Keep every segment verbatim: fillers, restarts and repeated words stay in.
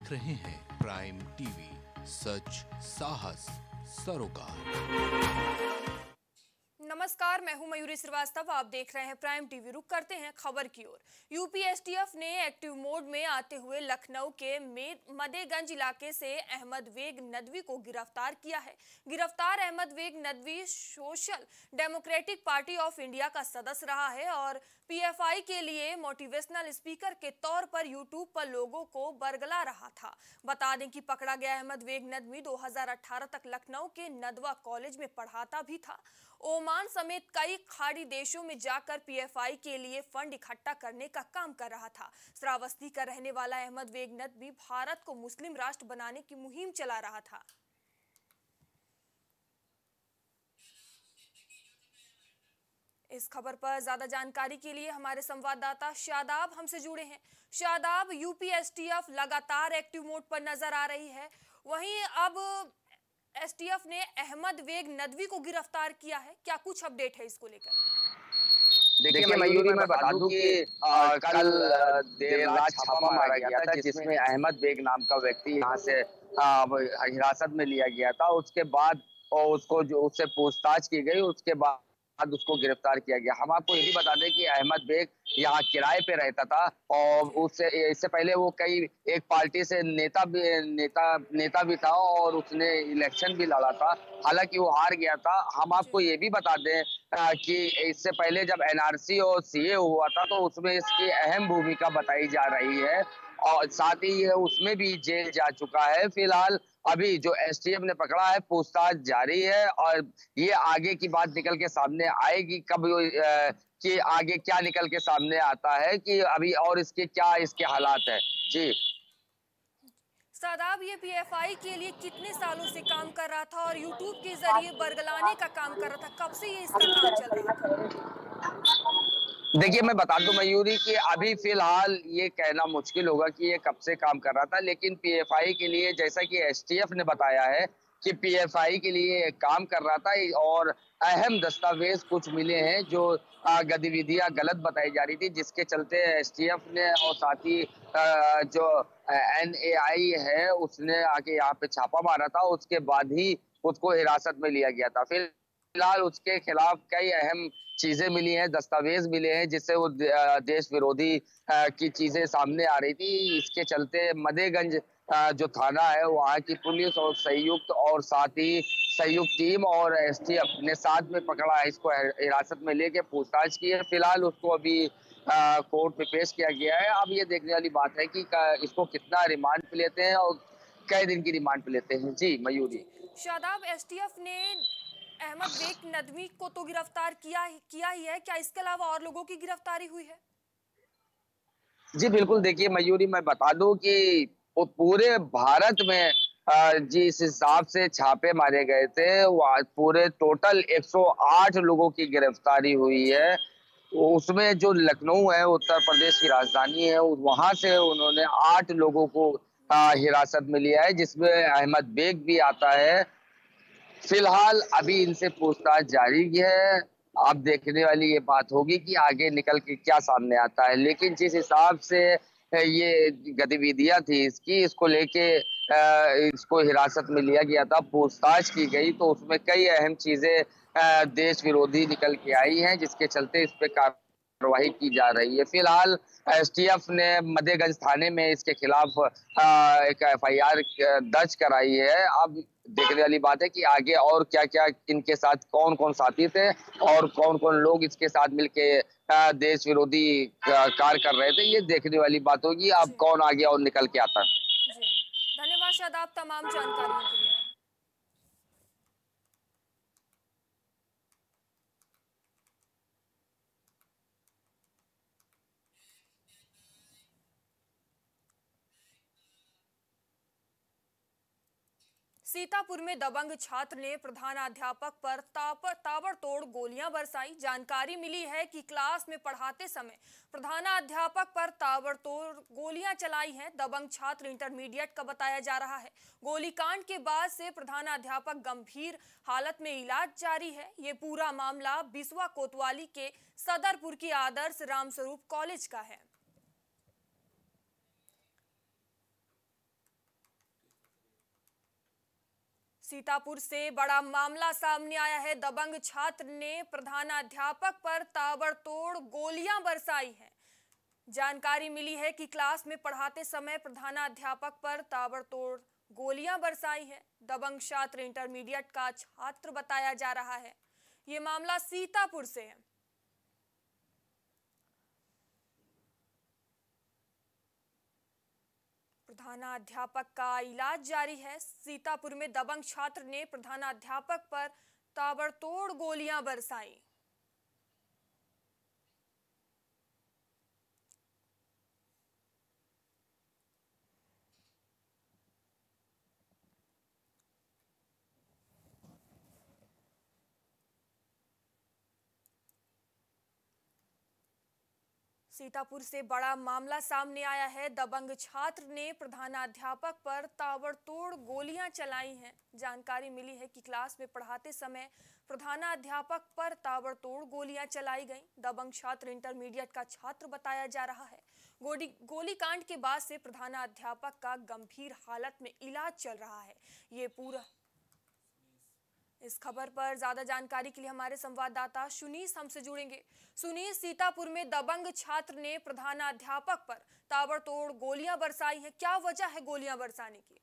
देख रहे हैं प्राइम टीवी, सच साहस सरोकार। नमस्कार, मैं हूं मयूरी श्रीवास्तव। आप देख रहे हैं प्राइम टीवी। रुक करते हैं खबर की ओर। यूपी एसटीएफ ने एक्टिव मोड में आते हुए लखनऊ के मदेगंज इलाके से अहमद वेग नदवी को गिरफ्तार किया है। गिरफ्तार Ahmad Beg Nadvi social democratic party of India का सदस्य रहा है और पीएफआई के लिए मोटिवेशनल स्पीकर के तौर पर यूट्यूब पर लोगों को बरगला रहा था। बता दें कि पकड़ा गया अहमद वेग नदवी दो हज़ार अठारह तक लखनऊ के नदवा कॉलेज में पढ़ाता भी था। ओमान समेत कई खाड़ी देशों में जाकर पीएफआई के लिए फंड इकट्ठा करने का काम कर रहा था। श्रावस्ती का रहने वाला अहमद वेग नदवी भारत को मुस्लिम राष्ट्र बनाने की मुहिम चला रहा था। इस खबर पर ज्यादा जानकारी के लिए हमारे संवाददाता शादाब हमसे जुड़े हैं। शादाब, यूपी एसटीएफ लगातार एक्टिव मोड पर नजर आ रही है, वहीं अब एसटीएफ ने अहमद वेग नदवी को गिरफ्तार किया है। क्या कुछ अपडेट है इसको लेकर? देखिए मयूरी, मैं बता दूं कि आ, कल देर रात छापा मारा गया था जिसमें अहमद बेग नाम का व्यक्ति यहां से आ, हिरासत में लिया गया था। उसके बाद और उसको जो उससे पूछताछ की गई, उसके बाद उसको गिरफ्तार किया गया। हम आपको ये भी बता दें कि अहमद बेग यहाँ किराए पे रहता था और उससे इससे पहले वो कई एक पार्टी से नेता भी नेता नेता भी था और उसने इलेक्शन भी लड़ा था, हालांकि वो हार गया था। हम आपको ये भी बता दें कि इससे पहले जब एनआरसी और सीए हुआ था तो उसमें इसकी अहम भूमिका बताई जा रही है और साथ ही ये उसमें भी जेल जा चुका है। फिलहाल अभी जो एसटीएफ ने पकड़ा है, पूछताछ जारी है और ये आगे की बात निकल के सामने आएगी कब कि आगे क्या निकल के सामने आता है कि अभी और इसके क्या इसके हालात है। जी शादाब, ये पीएफआई के लिए कितने सालों से काम कर रहा था और यूट्यूब के जरिए बरगलाने का काम कर रहा था? कब से ये इसका काम चल रहा था? देखिए, मैं बता दूं मयूरी कि अभी फिलहाल ये कहना मुश्किल होगा कि ये कब से काम कर रहा था, लेकिन पीएफआई के लिए जैसा कि एसटीएफ ने बताया है कि पीएफआई के लिए काम कर रहा था और अहम दस्तावेज कुछ मिले हैं जो गतिविधियां गलत बताई जा रही थी, जिसके चलते एसटीएफ ने और साथ ही जो एनएआई है उसने आके यहाँ पे छापा मारा था। उसके बाद ही उसको हिरासत में लिया गया था। फिर फिलहाल उसके खिलाफ कई अहम चीजें मिली हैं, दस्तावेज मिले हैं जिससे वो देश विरोधी की चीजें सामने आ रही थी। इसके चलते मदेगंज जो थाना है वहाँ की पुलिस और संयुक्त और साथ ही संयुक्त टीम और एसटीएफ ने साथ में पकड़ा है, इसको हिरासत में लेके पूछताछ की है। फिलहाल उसको अभी कोर्ट में पेश किया गया है। अब ये देखने वाली बात है कि इसको कितना रिमांड पे लेते हैं और कई दिन की रिमांड पे लेते हैं। जी मयूरी। शादाब, एसटीएफ ने अहमद वेग नदवी को तो गिरफ्तार किया ही किया ही है, क्या इसके अलावा और लोगों की गिरफ्तारी हुई है? जी बिल्कुल, देखिए मयूरी, मैं बता दूं कि पूरे भारत में जिस हिसाब से छापे मारे गए थे वह पूरे टोटल एक सौ आठ लोगों की गिरफ्तारी हुई है। उसमें जो लखनऊ है, उत्तर प्रदेश की राजधानी है, वहां से उन्होंने आठ लोगों को हिरासत में लिया है, जिसमें अहमद बेग भी आता है। फिलहाल अभी इनसे पूछताछ जारी है। अब देखने वाली ये बात होगी कि आगे निकल के क्या सामने आता है, लेकिन जिस हिसाब से ये गतिविधियां थी इसकी, इसको लेके इसको हिरासत में लिया गया था, पूछताछ की गई तो उसमें कई अहम चीजें देश विरोधी निकल के आई हैं, जिसके चलते इस पे कार्रवाई की जा रही है। फिलहाल एसटीएफ ने मदेगंज थाने में इसके खिलाफ एक एफआईआर दर्ज कराई है। अब देखने वाली बात है कि आगे और क्या क्या इनके साथ कौन कौन साथी थे और कौन कौन लोग इसके साथ मिलके देश विरोधी कार्य कर रहे थे, ये देखने वाली बात होगी। अब कौन आगे और निकल के आता है। जी धन्यवाद शादाब तमाम जानकारियों के लिए। सीतापुर में दबंग छात्र ने प्रधानाध्यापक पर ताबड़तोड़ गोलियां बरसाई। जानकारी मिली है कि क्लास में पढ़ाते समय प्रधानाध्यापक पर ताबड़तोड़ गोलियां चलाई हैं। दबंग छात्र इंटरमीडिएट का बताया जा रहा है। गोलीकांड के बाद से प्रधानाध्यापक गंभीर हालत में इलाज जारी है। ये पूरा मामला बिस्वा कोतवाली के सदरपुर की आदर्श रामस्वरूप कॉलेज का है। सीतापुर से बड़ा मामला सामने आया है। दबंग छात्र ने प्रधानाध्यापक पर ताबड़तोड़ गोलियां बरसाई हैं। जानकारी मिली है कि क्लास में पढ़ाते समय प्रधानाध्यापक पर ताबड़तोड़ गोलियां बरसाई हैं। दबंग छात्र इंटरमीडिएट का छात्र बताया जा रहा है। ये मामला सीतापुर से है। प्रधानाध्यापक का इलाज जारी है। सीतापुर में दबंग छात्र ने प्रधानाध्यापक पर ताबड़तोड़ गोलियां बरसाई। सीतापुर से बड़ा मामला सामने आया है। दबंग छात्र ने प्रधानाध्यापक पर ताबड़तोड़ गोलियां चलाई हैं। जानकारी मिली है कि क्लास में पढ़ाते समय प्रधानाध्यापक पर ताबड़तोड़ गोलियां चलाई गईं। दबंग छात्र इंटरमीडिएट का छात्र बताया जा रहा है। गोली गोलीकांड के बाद से प्रधानाध्यापक का गंभीर हालत में इलाज चल रहा है। ये पूरा इस खबर पर ज्यादा जानकारी के लिए हमारे संवाददाता सुनीस हमसे जुड़ेंगे। सुनीस, सीतापुर में दबंग छात्र ने प्रधानाध्यापक पर ताबड़तोड़ गोलियां बरसाई हैं। क्या वजह है गोलियां बरसाने की?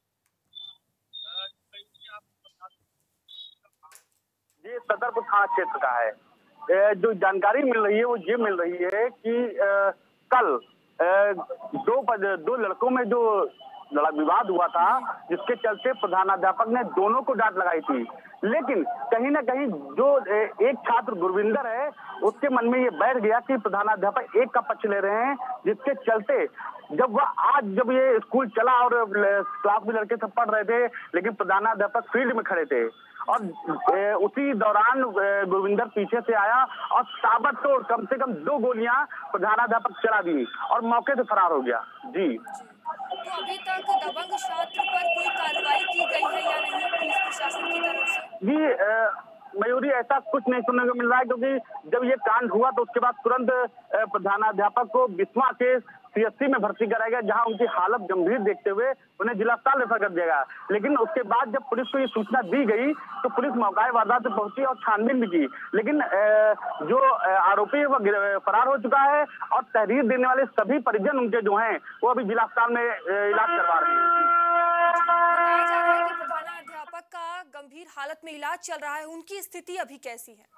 ये सदरपुर थाना क्षेत्र का है। जो जानकारी मिल रही है वो ये मिल रही है कि आ, कल आ, दो दो लड़कों में जो विवाद हुआ था, जिसके चलते प्रधानाध्यापक ने दोनों को डांट लगाई थी। लेकिन कहीं ना कहीं जो एक छात्र गुरविंदर है, उसके मन में ये बैठ गया कि प्रधानाध्यापक एक का पक्ष ले रहे हैं, जिसके चलते जब वह आज जब ये स्कूल चला और क्लास में लड़के सब पढ़ रहे थे, लेकिन प्रधानाध्यापक फील्ड में खड़े थे और उसी दौरान गुरविंदर पीछे से आया और ताबड़तोड़ कम से कम दो गोलियां प्रधानाध्यापक चला दी और मौके से फरार हो गया। जी, तो अभी तक दबंग छात्र पर कोई कार्रवाई की गई है या नहीं पुलिस प्रशासन की तरफ से? जी मयूरी, ऐसा कुछ नहीं सुनने को मिल रहा है, क्योंकि जब ये कांड हुआ तो उसके बाद तुरंत प्रधानाध्यापक को बिस्वा के सीएससी में भर्ती कराया गया, जहां उनकी हालत गंभीर देखते हुए उन्हें जिला अस्पताल रेफर कर दिया गया। लेकिन उसके बाद जब पुलिस को ये सूचना दी गई तो पुलिस मौके वारदात पे पहुंची और छानबीन भी की। लेकिन जो आरोपी है वह फरार हो चुका है और तहरीर देने वाले सभी परिजन उनके जो हैं वो अभी जिला अस्पताल में इलाज करवा रहे हैं। बताया जा रहा है कि प्रधानाध्यापक का गंभीर हालत में इलाज चल रहा है। उनकी स्थिति अभी कैसी है?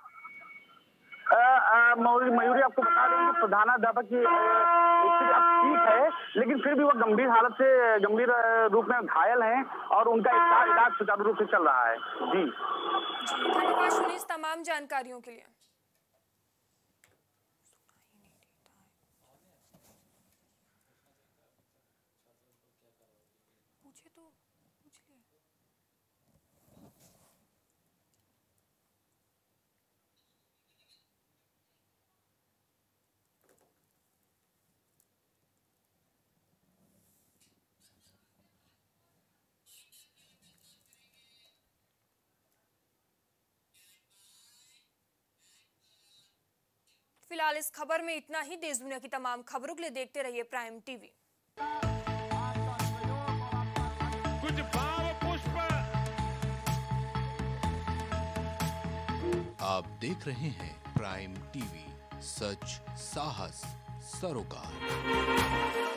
मयूरी, आपको बता दें कि प्रधानाध्यापक की स्थिति अब ठीक है, लेकिन फिर भी वो गंभीर हालत से गंभीर रूप में घायल हैं और उनका इलाज सुचारू रूप से चल रहा है। जी जी धन्यवाद सुनीस तमाम जानकारियों के लिए। पूछे तो पूछ लिया। फिलहाल इस खबर में इतना ही। देश दुनिया की तमाम खबरों के लिए देखते रहिए प्राइम टीवी। कुछ भाव पुष्प। आप देख रहे हैं प्राइम टीवी, सच साहस सरोकार।